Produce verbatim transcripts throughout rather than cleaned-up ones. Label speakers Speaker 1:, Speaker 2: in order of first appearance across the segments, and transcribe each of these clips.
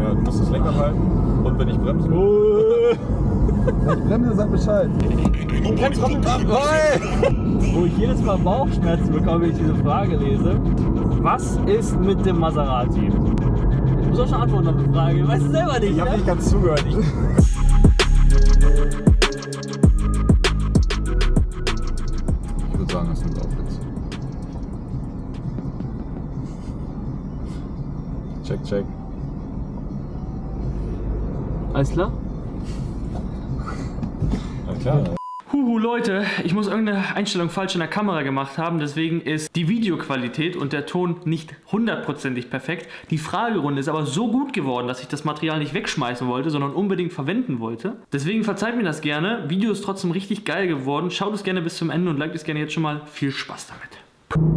Speaker 1: Ja, du musst das Lenkrad halten und wenn ich bremse...
Speaker 2: Wenn ich bremse, sag Bescheid.
Speaker 3: Und kennst Robin, wo ich jedes Mal Bauchschmerzen bekomme, wenn ich diese Frage lese. Was ist mit dem Maserati? Ich muss auch schon antworten auf die Frage. Weißt du selber nicht,
Speaker 1: Ich habe
Speaker 3: ne?
Speaker 1: nicht ganz zugehört. Ich Ich würde sagen, das nimmt auf jetzt. Check, check.
Speaker 3: Alles klar?
Speaker 1: Na klar.
Speaker 4: Huhu Leute, ich muss irgendeine Einstellung falsch in der Kamera gemacht haben, deswegen ist die Videoqualität und der Ton nicht hundertprozentig perfekt. Die Fragerunde ist aber so gut geworden, dass ich das Material nicht wegschmeißen wollte, sondern unbedingt verwenden wollte. Deswegen verzeiht mir das gerne, Video ist trotzdem richtig geil geworden. Schaut es gerne bis zum Ende und liked es gerne jetzt schon mal. Viel Spaß damit.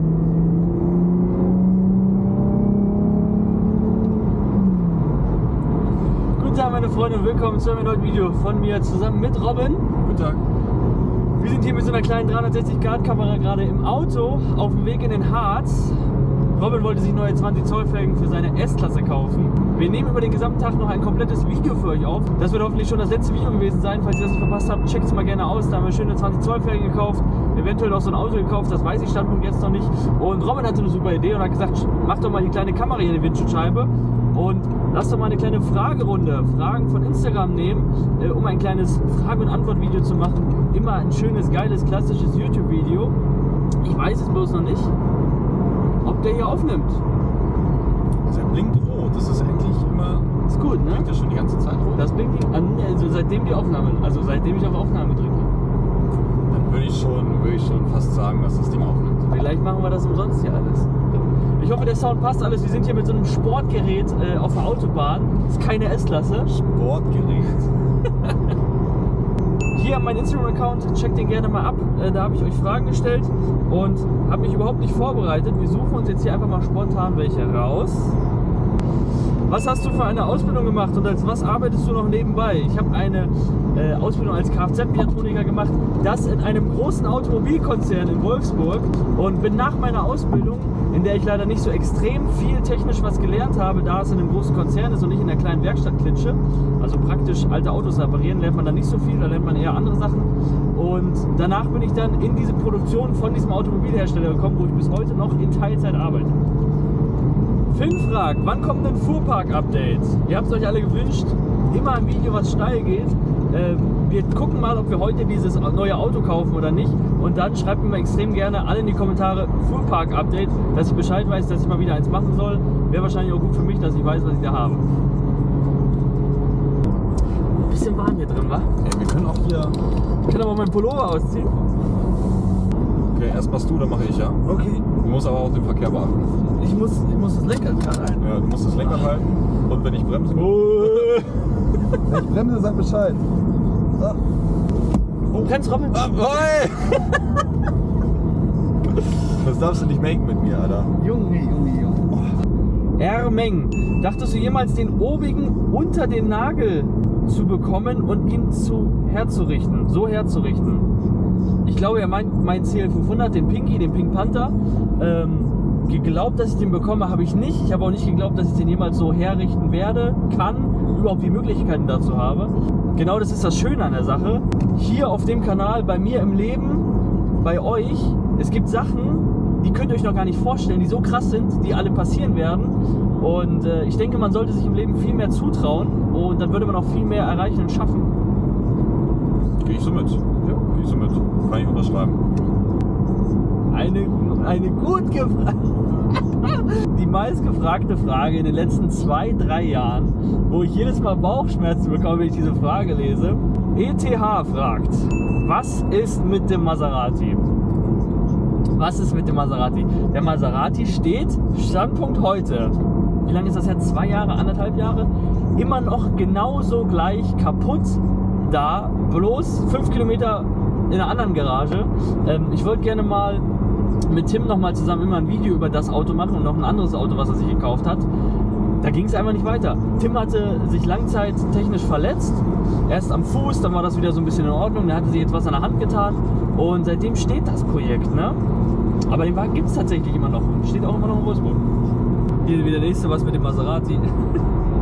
Speaker 3: Guten Tag meine Freunde, willkommen zu einem neuen Video von mir zusammen mit Robin.
Speaker 1: Guten Tag.
Speaker 3: Wir sind hier mit so einer kleinen dreihundertsechzig Grad Kamera gerade im Auto auf dem Weg in den Harz. Robin wollte sich neue zwanzig Zoll Felgen für seine S-Klasse kaufen. Wir nehmen über den gesamten Tag noch ein komplettes Video für euch auf. Das wird hoffentlich schon das letzte Video gewesen sein. Falls ihr das nicht verpasst habt, checkt es mal gerne aus. Da haben wir schöne zwanzig Zoll Felgen gekauft. Eventuell auch so ein Auto gekauft, das weiß ich Standpunkt jetzt noch nicht. Und Robin hatte eine super Idee und hat gesagt, mach doch mal die kleine Kamera hier in die Windschutzscheibe. Und lass doch mal eine kleine Fragerunde, Fragen von Instagram nehmen, äh, um ein kleines Frage- und Antwort-Video zu machen. Immer ein schönes, geiles, klassisches YouTube-Video. Ich weiß es bloß noch nicht, ob der hier aufnimmt.
Speaker 1: Also er blinkt rot. Das ist eigentlich immer...
Speaker 3: Ist gut, ne?
Speaker 1: Blinkt das schon die ganze Zeit rot?
Speaker 3: Das blinkt an, also seitdem die Aufnahme, also seitdem ich auf Aufnahme drücke.
Speaker 1: Dann würde ich, schon, würde ich schon fast sagen, dass das Ding aufnimmt.
Speaker 3: Vielleicht machen wir das umsonst hier alles. Ich hoffe, der Sound passt alles. Wir sind hier mit so einem Sportgerät äh, auf der Autobahn. Das ist keine S-Klasse.
Speaker 1: Sportgerät.
Speaker 3: Hier mein Instagram-Account, checkt den gerne mal ab. Äh, da habe ich euch Fragen gestellt und habe mich überhaupt nicht vorbereitet. Wir suchen uns jetzt hier einfach mal spontan welche raus. Was hast du für eine Ausbildung gemacht und als was arbeitest du noch nebenbei? Ich habe eine äh, Ausbildung als Kfz-Mechatroniker gemacht, das in einem großen Automobilkonzern in Wolfsburg, und bin nach meiner Ausbildung, in der ich leider nicht so extrem viel technisch was gelernt habe, da es in einem großen Konzern ist und nicht in der kleinen Werkstattklitsche, also praktisch alte Autos reparieren, lernt man da nicht so viel, da lernt man eher andere Sachen. Und danach bin ich dann in diese Produktion von diesem Automobilhersteller gekommen, wo ich bis heute noch in Teilzeit arbeite. Finn fragt, wann kommt ein Fuhrpark-Update? Ihr habt es euch alle gewünscht, immer ein Video, was steil geht. Äh, wir gucken mal, ob wir heute dieses neue Auto kaufen oder nicht. Und dann schreibt mir mal extrem gerne alle in die Kommentare Fuhrpark-Update, dass ich Bescheid weiß, dass ich mal wieder eins machen soll. Wäre wahrscheinlich auch gut für mich, dass ich weiß, was ich da habe. Bisschen warm hier drin, wa?
Speaker 1: Ja, wir können auch hier...
Speaker 3: Ich kann aber meinen Pullover ausziehen.
Speaker 1: Okay, erst machst du, dann mache ich, ja?
Speaker 3: Okay.
Speaker 1: Du musst aber auch den Verkehr beachten.
Speaker 3: Ich muss, ich muss das Lenkrad gerade halten.
Speaker 1: Ja, du musst das Lenkrad halten und wenn ich bremse...
Speaker 2: Wenn ich bremse, sag Bescheid. So.
Speaker 3: Oh, kennst Robin?
Speaker 1: Ah, oi! Das darfst du nicht machen mit mir, Alter.
Speaker 3: Junge, Junge, Junge. Ermeng, dachtest du jemals den obigen unter den Nagel zu bekommen und ihn zu herzurichten, so herzurichten? Ich glaube, er meint mein C L fünfhundert, den Pinky, den Pink Panther. Ähm, geglaubt, dass ich den bekomme, habe ich nicht. Ich habe auch nicht geglaubt, dass ich den jemals so herrichten werde, kann, überhaupt die Möglichkeiten dazu habe. Genau das ist das Schöne an der Sache. Hier auf dem Kanal, bei mir im Leben, bei euch, es gibt Sachen, die könnt ihr euch noch gar nicht vorstellen, die so krass sind, die alle passieren werden. Und äh, ich denke, man sollte sich im Leben viel mehr zutrauen und dann würde man auch viel mehr erreichen und schaffen.
Speaker 1: Gehe ich so mit. Ja, gehe ich so mit. Kann ich unterschreiben.
Speaker 3: Eine, eine gut gefragte, die meistgefragte Frage in den letzten zwei, drei Jahren, wo ich jedes Mal Bauchschmerzen bekomme, wenn ich diese Frage lese. E T H fragt, was ist mit dem Maserati? Was ist mit dem Maserati? Der Maserati steht, Standpunkt heute, wie lange ist das her? Zwei Jahre, anderthalb Jahre? Immer noch genauso gleich kaputt da, bloß fünf Kilometer in einer anderen Garage. Ähm, ich wollte gerne mal mit Tim noch mal zusammen immer ein Video über das Auto machen und noch ein anderes Auto, was er sich gekauft hat. Da ging es einfach nicht weiter. Tim hatte sich langzeittechnisch verletzt. Erst am Fuß, dann war das wieder so ein bisschen in Ordnung. Dann hatte sich jetzt was an der Hand getan. Und seitdem steht das Projekt, ne? Aber den Wagen gibt es tatsächlich immer noch. Steht auch immer noch in Wolfsburg. Hier wieder der nächste, was mit dem Maserati.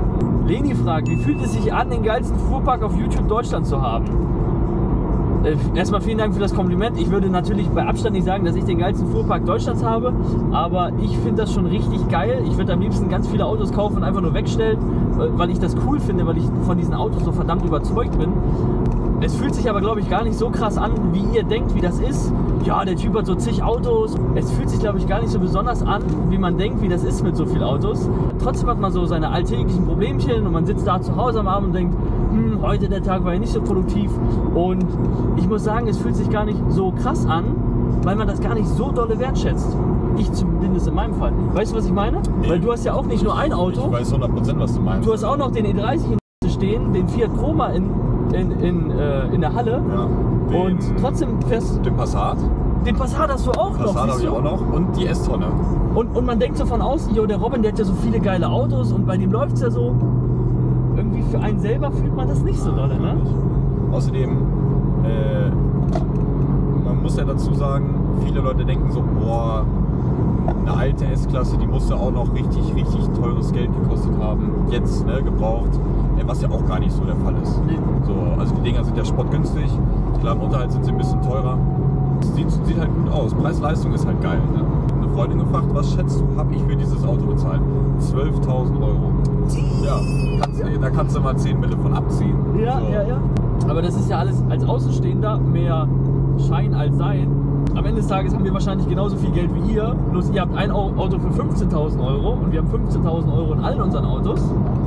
Speaker 3: Leni fragt, wie fühlt es sich an, den geilsten Fuhrpark auf YouTube Deutschland zu haben? Äh, erstmal vielen Dank für das Kompliment. Ich würde natürlich bei Abstand nicht sagen, dass ich den geilsten Fuhrpark Deutschlands habe, aber ich finde das schon richtig geil. Ich würde am liebsten ganz viele Autos kaufen und einfach nur wegstellen, weil ich das cool finde, weil ich von diesen Autos so verdammt überzeugt bin. Es fühlt sich aber, glaube ich, gar nicht so krass an, wie ihr denkt, wie das ist. Ja, der Typ hat so zig Autos. Es fühlt sich, glaube ich, gar nicht so besonders an, wie man denkt, wie das ist mit so vielen Autos. Trotzdem hat man so seine alltäglichen Problemchen und man sitzt da zu Hause am Abend und denkt, hm, heute der Tag war ja nicht so produktiv. Und ich muss sagen, es fühlt sich gar nicht so krass an, weil man das gar nicht so dolle wertschätzt. Ich zumindest in meinem Fall. Weißt du, was ich meine?
Speaker 1: Nee.
Speaker 3: Weil du hast ja auch nicht nur ein Auto.
Speaker 1: Ich weiß hundert Prozent, was du meinst.
Speaker 3: Du hast auch noch den E dreißig in stehen, den Fiat Chroma in, in, in, äh, in der Halle.
Speaker 1: Ja. Den,
Speaker 3: Und trotzdem fährst
Speaker 1: den Passat.
Speaker 3: den Passat hast du auch noch.
Speaker 1: Passat habe
Speaker 3: siehst
Speaker 1: ich
Speaker 3: du?
Speaker 1: auch noch. Und die S-Tonne.
Speaker 3: Und, und man denkt so von außen, jo, der Robin, der hat ja so viele geile Autos und bei dem läuft es ja so. Irgendwie für einen selber fühlt man das nicht so dolle, ne?
Speaker 1: Außerdem, äh, man muss ja dazu sagen, viele Leute denken so, boah, eine alte S-Klasse, die musste auch noch richtig, richtig teures Geld gekostet haben. Jetzt, ne, gebraucht. Was ja auch gar nicht so der Fall ist.
Speaker 3: Nee.
Speaker 1: So, also die Dinger sind ja spottgünstig. Klar, im Unterhalt sind sie ein bisschen teurer. Sieht, sieht halt gut aus. Preis-Leistung ist halt geil. Ne? Eine Freundin gefragt, was schätzt du, habe ich für dieses Auto bezahlt? zwölftausend Euro. Ja, kannst, da kannst du mal zehn Mille von abziehen.
Speaker 3: Ja,
Speaker 1: so.
Speaker 3: ja, ja. Aber das ist ja alles als Außenstehender mehr Schein als Sein. Am Ende des Tages haben wir wahrscheinlich genauso viel Geld wie ihr. Bloß ihr habt ein Auto für fünfzehntausend Euro und wir haben fünfzehntausend Euro in allen unseren Autos.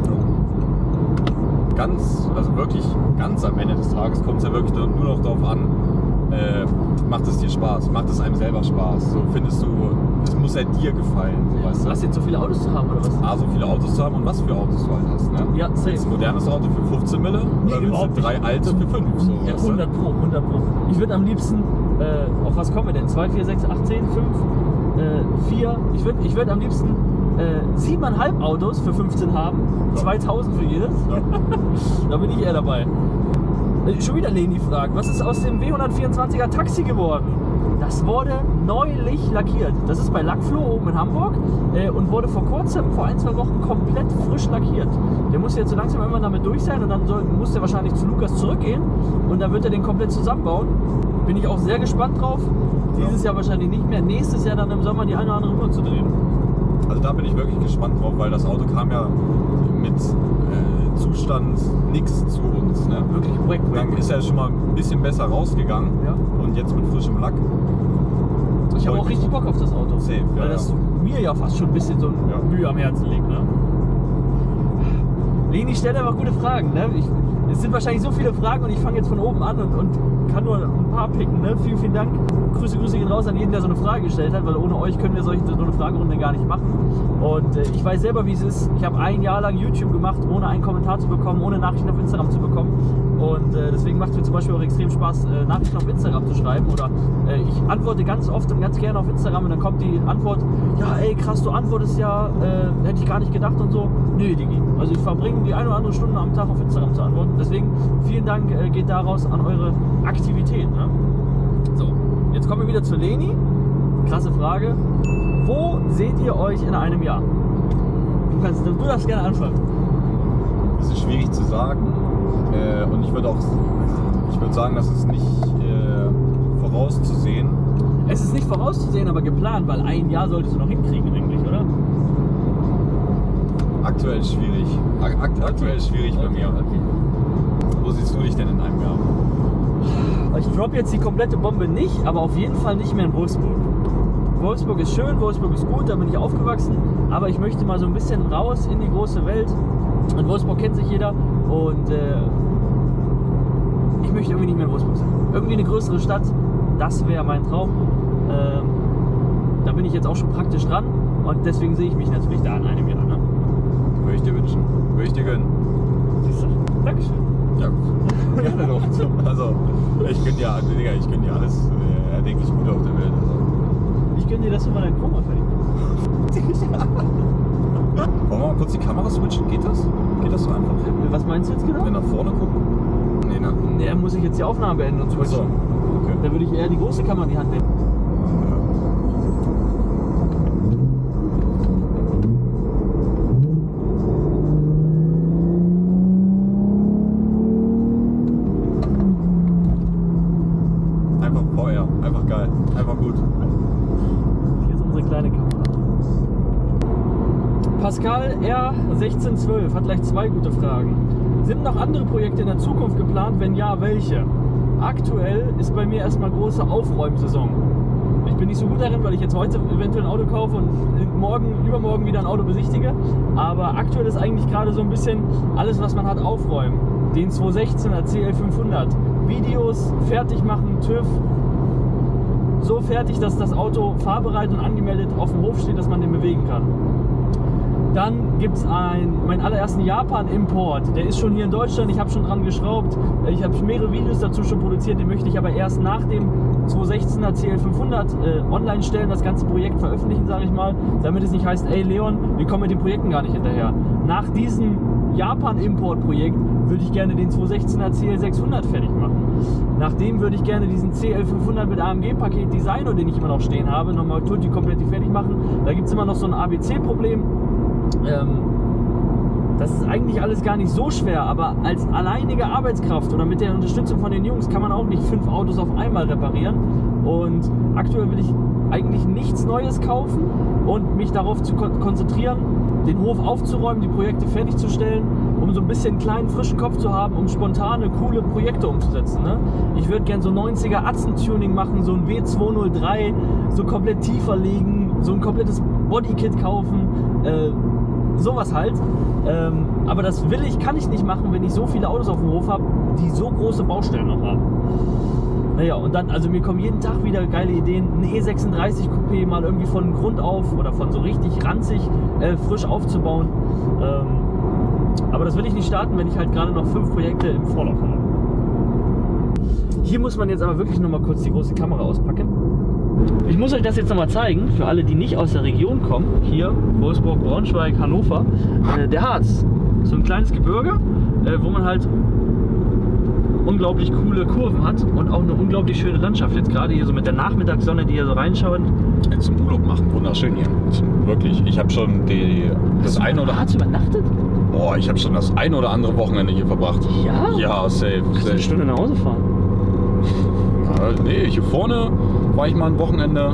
Speaker 1: Ganz, also wirklich ganz am Ende des Tages kommt es ja wirklich nur noch darauf an, äh, macht es dir Spaß, macht es einem selber Spaß. So findest du, es muss ja dir gefallen. So, weißt du?
Speaker 3: Was jetzt so viele Autos zu haben oder was?
Speaker 1: A, so viele Autos zu haben und was für Autos du halt hast. Ne?
Speaker 3: Ja, safe.
Speaker 1: Jetzt ein modernes Auto für fünfzehn Mille oder willst
Speaker 3: überhaupt
Speaker 1: du drei alte für fünf? So,
Speaker 3: Ja,
Speaker 1: weißt du?
Speaker 3: hundert Pro, hundert Pro. Ich würde am liebsten, äh, auf was kommen wir denn? zwei, vier, sechs, acht, zehn, fünf, vier. Ich würde ich würd am liebsten äh, siebeneinhalb Autos für fünfzehn haben,
Speaker 1: Ja.
Speaker 3: zweitausend für jedes.
Speaker 1: Ja.
Speaker 3: Da bin ich eher dabei. Äh, Schon wieder Leni fragt, was ist aus dem W hundertvierundzwanziger Taxi geworden? Das wurde neulich lackiert. Das ist bei Lackfloh oben in Hamburg äh, und wurde vor kurzem, vor ein, zwei Wochen komplett frisch lackiert. Der muss jetzt so langsam irgendwann damit durch sein und dann soll, muss der wahrscheinlich zu Lukas zurückgehen und dann wird er den komplett zusammenbauen. Bin ich auch sehr gespannt drauf. Dieses Jahr wahrscheinlich nicht mehr. Nächstes Jahr dann im Sommer die eine oder andere Runde zu drehen.
Speaker 1: Also da bin ich wirklich gespannt drauf, weil das Auto kam ja mit äh, Zustand nix zu uns. Ne?
Speaker 3: Wirklich wack, wack.
Speaker 1: Dann ist er schon mal ein bisschen besser rausgegangen
Speaker 3: Ja.
Speaker 1: und jetzt mit frischem Lack.
Speaker 3: Ich habe auch richtig Bock auf das Auto.
Speaker 1: Safe, ja,
Speaker 3: weil das
Speaker 1: ja.
Speaker 3: mir ja fast schon ein bisschen so ein
Speaker 1: Ja.
Speaker 3: Mühe am Herzen liegt. Ne? Leni stellt aber gute Fragen. Ne? Ich, es sind wahrscheinlich so viele Fragen und ich fange jetzt von oben an und, und kann nur ein paar picken. Ne? Vielen, vielen Dank. Grüße, Grüße gehen raus an jeden, der so eine Frage gestellt hat, weil ohne euch können wir solche, so eine Fragerunde gar nicht machen. Und äh, ich weiß selber, wie es ist. Ich habe ein Jahr lang YouTube gemacht, ohne einen Kommentar zu bekommen, ohne Nachrichten auf Instagram zu bekommen. Und äh, deswegen macht es mir zum Beispiel auch extrem Spaß, äh, Nachrichten auf Instagram zu schreiben. Oder äh, ich antworte ganz oft und ganz gerne auf Instagram und dann kommt die Antwort, ja ey krass, du antwortest ja, äh, hätte ich gar nicht gedacht und so. Nö, Digi. Also ich verbringe die eine oder andere Stunde am Tag auf Instagram zu antworten. Deswegen vielen Dank äh, geht daraus an eure Aktivität. Ne? So, jetzt kommen wir wieder zu Leni. Krasse Frage. Wo seht ihr euch in einem Jahr? Du, kannst, du darfst gerne anfangen.
Speaker 1: Das ist schwierig zu sagen. Äh, und ich würde auch, ich würde sagen, das ist nicht äh, vorauszusehen.
Speaker 3: Es ist nicht vorauszusehen, aber geplant, weil ein Jahr solltest du noch hinkriegen eigentlich, oder?
Speaker 1: Aktuell schwierig. Akt, aktuell schwierig bei mir.
Speaker 3: Okay.
Speaker 1: Wo siehst du dich denn in einem Jahr?
Speaker 3: Ich droppe jetzt die komplette Bombe nicht, aber auf jeden Fall nicht mehr in Wolfsburg. Wolfsburg ist schön, Wolfsburg ist gut, da bin ich aufgewachsen, aber ich möchte mal so ein bisschen raus in die große Welt. In Wolfsburg kennt sich jeder und äh, ich möchte irgendwie nicht mehr in Wolfsburg sein. Irgendwie eine größere Stadt, das wäre mein Traum. Ähm, da bin ich jetzt auch schon praktisch dran und deswegen sehe ich mich natürlich da in einem Jahr. Ne?
Speaker 1: Würde ich dir wünschen. Würde ich dir gönnen.
Speaker 3: Siehst du? Dankeschön.
Speaker 1: Ja, gerne doch. Also, ich gönne dir, Digga, ich gönne dir alles äh, erdenklich Gute auf der Welt. Also.
Speaker 3: Ich gönne dir, dass du mal dein Koma verdienst.
Speaker 1: Wollen wir mal kurz die Kamera switchen? Geht das? Geht das so einfach?
Speaker 3: Was meinst du jetzt genau?
Speaker 1: Wenn nach vorne gucken? Nee, ne?
Speaker 3: Ja, muss ich jetzt die Aufnahme beenden und switchen.
Speaker 1: Achso, okay.
Speaker 3: Dann würde ich eher die große Kamera in die Hand nehmen. Pascal R sechzehn zwölf hat gleich zwei gute Fragen. Sind noch andere Projekte in der Zukunft geplant? Wenn ja, welche? Aktuell ist bei mir erstmal große Aufräumsaison. Ich bin nicht so gut darin, weil ich jetzt heute eventuell ein Auto kaufe und morgen, übermorgen wieder ein Auto besichtige. Aber aktuell ist eigentlich gerade so ein bisschen alles, was man hat, aufräumen. Den zweihundertsechzehner C L fünfhundert. Videos, fertig machen, TÜV. So fertig, dass das Auto fahrbereit und angemeldet auf dem Hof steht, dass man den bewegen kann. Dann gibt es meinen allerersten Japan-Import. Der ist schon hier in Deutschland, ich habe schon dran geschraubt. Ich habe mehrere Videos dazu schon produziert, den möchte ich aber erst nach dem zweihundertsechzehner C L fünfhundert äh, online stellen, das ganze Projekt veröffentlichen, sage ich mal, damit es nicht heißt, ey Leon, wir kommen mit den Projekten gar nicht hinterher. Nach diesem Japan-Import-Projekt würde ich gerne den zweihundertsechzehner C L sechshundert fertig machen. Nachdem würde ich gerne diesen C L fünfhundert mit A M G-Paket Designer, den ich immer noch stehen habe, nochmal Tutti komplett fertig machen. Da gibt es immer noch so ein A B C-Problem. Ähm, das ist eigentlich alles gar nicht so schwer, aber als alleinige Arbeitskraft oder mit der Unterstützung von den Jungs kann man auch nicht fünf Autos auf einmal reparieren. Und aktuell will ich eigentlich nichts Neues kaufen und mich darauf zu kon konzentrieren, den Hof aufzuräumen, die Projekte fertigzustellen, um so ein bisschen einen kleinen, frischen Kopf zu haben, um spontane, coole Projekte umzusetzen. Ne? Ich würde gerne so neunziger Atzen-Tuning machen, so ein W zweihundertdrei, so komplett tiefer legen, so ein komplettes Bodykit kaufen, äh, sowas halt. Ähm, aber das will ich, kann ich nicht machen, wenn ich so viele Autos auf dem Hof habe, die so große Baustellen noch haben. Naja, und dann, also mir kommen jeden Tag wieder geile Ideen, ein E sechsunddreißig Coupé mal irgendwie von Grund auf oder von so richtig ranzig äh, frisch aufzubauen. Ähm, aber das will ich nicht starten, wenn ich halt gerade noch fünf Projekte im Vorlauf habe. Hier muss man jetzt aber wirklich noch mal kurz die große Kamera auspacken. Ich muss euch das jetzt noch mal zeigen, für alle, die nicht aus der Region kommen. Hier, Wolfsburg, Braunschweig, Hannover. Äh, der Harz, so ein kleines Gebirge, äh, wo man halt unglaublich coole Kurven hat und auch eine unglaublich schöne Landschaft. Jetzt gerade hier so mit der Nachmittagssonne, die hier so reinschaut.
Speaker 1: Jetzt zum Urlaub machen, wunderschön hier. Wirklich, ich habe schon die, das eine oder
Speaker 3: Hast du übernachtet?
Speaker 1: Boah, ich habe schon das ein oder andere Wochenende hier verbracht.
Speaker 3: Ja?
Speaker 1: Ja, safe.
Speaker 3: Kannst du
Speaker 1: safe.
Speaker 3: eine Stunde nach Hause fahren?
Speaker 1: Ja, nee, hier vorne war ich mal ein Wochenende.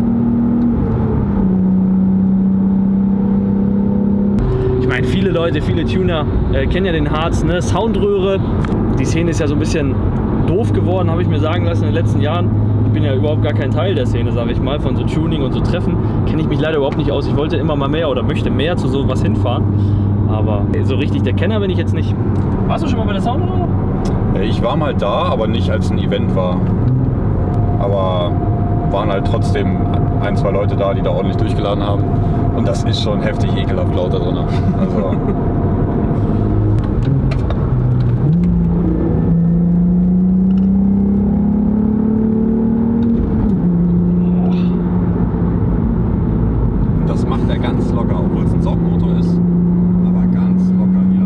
Speaker 3: Ich meine, viele Leute, viele Tuner äh, kennen ja den Harz, ne? Soundröhre. Die Szene ist ja so ein bisschen doof geworden, habe ich mir sagen lassen in den letzten Jahren. Ich bin ja überhaupt gar kein Teil der Szene, sage ich mal, von so Tuning und so Treffen. Kenne ich mich leider überhaupt nicht aus. Ich wollte immer mal mehr oder möchte mehr zu sowas hinfahren. Aber so richtig der Kenner bin ich jetzt nicht. Warst du schon mal bei der Soundröhre?
Speaker 1: Ich war mal da, aber nicht als ein Event war. Aber waren halt trotzdem ein, zwei Leute da, die da ordentlich durchgeladen haben. Und das ist schon heftig ekelhaft laut da drin. Also das macht er ganz locker, obwohl es ein Saugmotor ist. Aber ganz locker hier.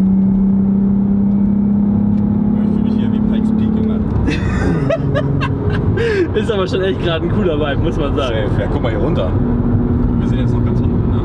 Speaker 1: Ich fühle mich hier wie Pikes Peak, Junge.
Speaker 3: Ist aber schon echt gerade ein cooler Vibe, muss man sagen.
Speaker 1: Safe. Ja, guck mal hier runter. Wir sind jetzt noch ganz unten, ne?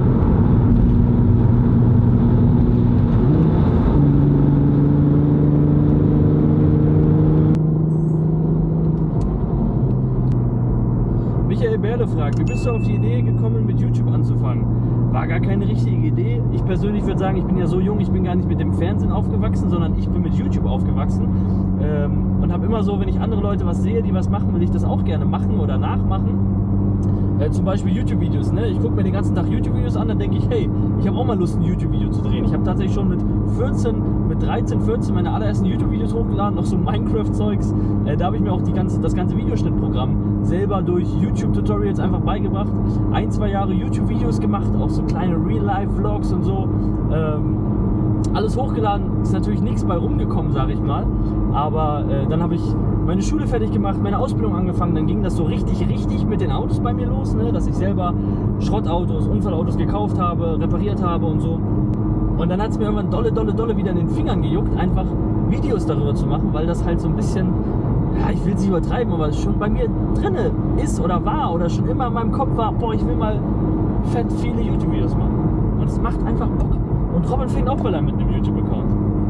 Speaker 3: Michael Berle fragt, wie bist du auf die Idee gekommen, mit YouTube anzufangen? War gar keine richtige Idee. Ich persönlich würde sagen, ich bin ja so jung, ich bin gar nicht mit dem Fernsehen aufgewachsen, sondern ich bin mit YouTube aufgewachsen. Ähm, und habe immer so, wenn ich andere Leute was sehe, die was machen, will ich das auch gerne machen oder nachmachen. Äh, zum Beispiel YouTube-Videos. Ne? Ich gucke mir den ganzen Tag YouTube-Videos an, dann denke ich, hey, ich habe auch mal Lust, ein YouTube-Video zu drehen. Ich habe tatsächlich schon mit vierzehn, mit dreizehn, vierzehn meine allerersten YouTube-Videos hochgeladen, noch so Minecraft-Zeugs. Äh, da habe ich mir auch die ganze, das ganze Videoschnittprogramm selber durch YouTube-Tutorials einfach beigebracht. Ein, zwei Jahre YouTube-Videos gemacht, auch so kleine Real-Life-Vlogs und so. Ähm, alles hochgeladen, ist natürlich nichts bei rumgekommen, sage ich mal. Aber äh, dann habe ich meine Schule fertig gemacht, meine Ausbildung angefangen, dann ging das so richtig, richtig mit den Autos bei mir los, ne? Dass ich selber Schrottautos, Unfallautos gekauft habe, repariert habe und so. Und dann hat es mir irgendwann dolle, dolle, dolle wieder in den Fingern gejuckt, einfach Videos darüber zu machen, weil das halt so ein bisschen, ja, ich will es nicht übertreiben, aber es schon bei mir drinne ist oder war oder schon immer in meinem Kopf war, boah, ich will mal fett viele YouTube-Videos machen. Und es macht einfach Bock. Und Robin fängt auch bald an mit einem YouTube-Account.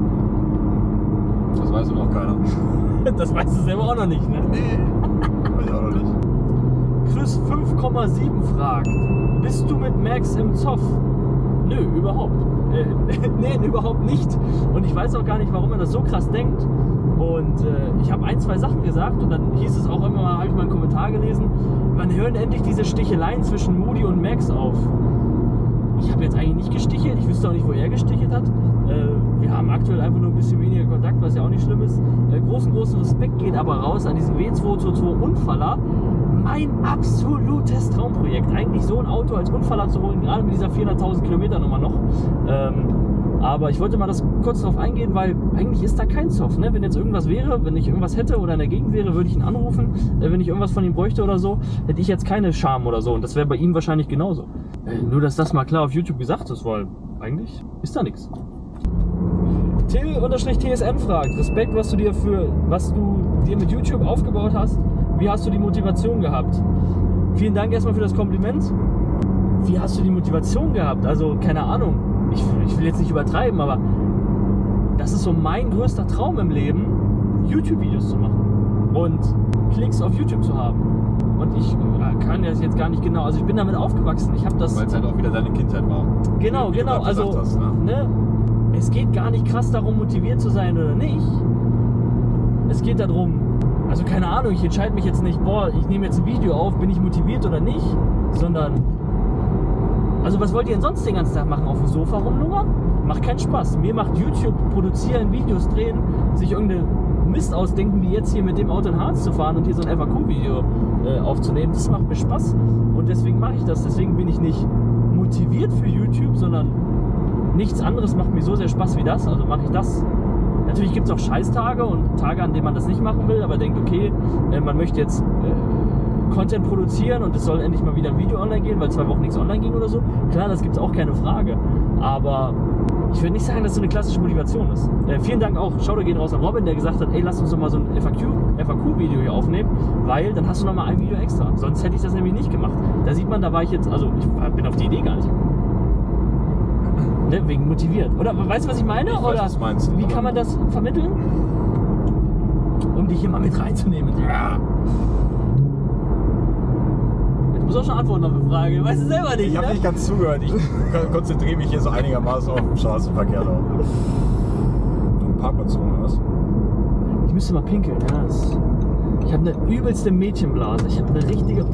Speaker 1: Das weiß noch keiner.
Speaker 3: Das weißt du selber auch noch nicht, ne?
Speaker 1: Nee, weiß ich auch noch nicht.
Speaker 3: Chris fünf Komma sieben fragt, bist du mit Max im Zoff? Nö, überhaupt. Äh, nee, überhaupt nicht. Und ich weiß auch gar nicht, warum man das so krass denkt. Und äh, ich habe ein, zwei Sachen gesagt und dann hieß es auch immer mal, habe ich mal einen Kommentar gelesen, wann hören endlich diese Sticheleien zwischen Moody und Max auf? Ich habe jetzt eigentlich nicht gestichelt, ich wüsste auch nicht, wo er gestichelt hat. Äh, wir haben aktuell einfach nur ein bisschen weniger Kontakt, was ja auch nicht schlimm ist. Äh, großen, großen Respekt geht aber raus an diesen W zwei zwei zwei Unfaller. Mein absolutes Traumprojekt. Eigentlich so ein Auto als Unfaller zu holen, gerade mit dieser vierhunderttausend Kilometer Nummer noch. Ähm, aber ich wollte mal das kurz darauf eingehen, weil eigentlich ist da kein Zoff. Ne? Wenn jetzt irgendwas wäre, wenn ich irgendwas hätte oder in der Gegend wäre, würde ich ihn anrufen. Äh, wenn ich irgendwas von ihm bräuchte oder so, hätte ich jetzt keine Scham oder so. Und das wäre bei ihm wahrscheinlich genauso. Äh, nur, dass das mal klar auf YouTube gesagt ist, weil eigentlich ist da nichts. Till-T S M fragt, Respekt, was du dir für, was du dir mit YouTube aufgebaut hast. Wie hast du die Motivation gehabt? Vielen Dank erstmal für das Kompliment. Wie hast du die Motivation gehabt? Also, keine Ahnung. Ich, ich will jetzt nicht übertreiben, aber das ist so mein größter Traum im Leben, YouTube-Videos zu machen und Klicks auf YouTube zu haben. Und ich kann das jetzt gar nicht genau, also ich bin damit aufgewachsen. Ich habe das.
Speaker 1: Weil es halt auch wieder deine Kindheit war.
Speaker 3: Genau,
Speaker 1: wie
Speaker 3: genau.
Speaker 1: Du
Speaker 3: Also,
Speaker 1: hast, ne?
Speaker 3: Ne, es geht gar nicht krass darum, motiviert zu sein oder nicht. Es geht darum, also keine Ahnung, ich entscheide mich jetzt nicht, boah, ich nehme jetzt ein Video auf, bin ich motiviert oder nicht, sondern, also was wollt ihr denn sonst den ganzen Tag machen? Auf dem Sofa rumlungern? Macht keinen Spaß. Mir macht YouTube produzieren, Videos drehen, sich irgendeine Mist ausdenken, wie jetzt hier mit dem Auto in Harz zu fahren und hier so ein F A Q-Video äh, aufzunehmen. Das macht mir Spaß und deswegen mache ich das. Deswegen bin ich nicht motiviert für YouTube, sondern nichts anderes macht mir so sehr Spaß wie das, also mache ich das. Natürlich gibt es auch Scheißtage und Tage, an denen man das nicht machen will, aber denkt, okay, äh, man möchte jetzt äh, Content produzieren und es soll endlich mal wieder ein Video online gehen, weil zwei Wochen nichts online ging oder so. Klar, das gibt es auch, keine Frage. Aber ich würde nicht sagen, dass es so eine klassische Motivation ist. Äh, vielen Dank auch, Shoutout geht raus an Robin, der gesagt hat, ey, lass uns doch mal so ein F A Q-Video hier aufnehmen, weil dann hast du noch mal ein Video extra. Sonst hätte ich das nämlich nicht gemacht. Da sieht man, da war ich jetzt, also ich bin auf die Idee gar nicht gekommen. Ne, wegen motiviert. Oder weißt du, was ich meine?
Speaker 1: Ich weiß,
Speaker 3: Oder
Speaker 1: was du meinst.
Speaker 3: wie kann man das vermitteln? Um dich hier mal mit reinzunehmen. Ja. Jetzt muss auch schon antworten auf die Frage. Weißt du selber nicht,
Speaker 1: Ich habe
Speaker 3: ne?
Speaker 1: nicht ganz zugehört. Ich konzentriere mich hier so einigermaßen auf den Straßenverkehr da. Ein Parkplatz rum, oder was?
Speaker 3: Ich müsste mal pinkeln, ja. Das, ich habe eine übelste Mädchenblase. Ich habe eine richtige...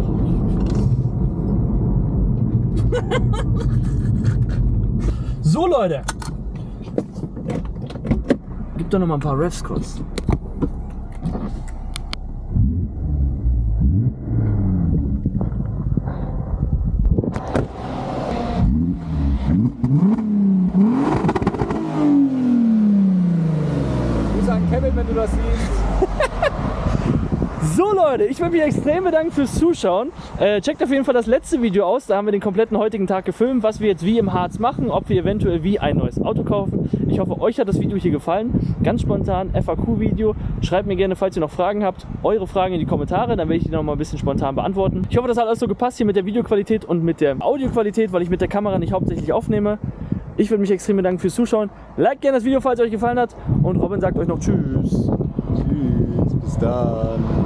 Speaker 3: So, Leute. Gib doch noch mal ein paar Refs kurz.
Speaker 2: Grüße an Kevin, wenn du das siehst.
Speaker 3: So Leute, ich will mich extrem bedanken fürs Zuschauen. Äh, checkt auf jeden Fall das letzte Video aus, da haben wir den kompletten heutigen Tag gefilmt, was wir jetzt wie im Harz machen, ob wir eventuell wie ein neues Auto kaufen. Ich hoffe, euch hat das Video hier gefallen. Ganz spontan, F A Q-Video. Schreibt mir gerne, falls ihr noch Fragen habt, eure Fragen in die Kommentare, dann werde ich die noch mal ein bisschen spontan beantworten. Ich hoffe, das hat alles so gepasst hier mit der Videoqualität und mit der Audioqualität, weil ich mit der Kamera nicht hauptsächlich aufnehme. Ich würde mich extrem bedanken fürs Zuschauen. Like gerne das Video, falls es euch gefallen hat und Robin sagt euch noch Tschüss.
Speaker 2: Tschüss, bis dann.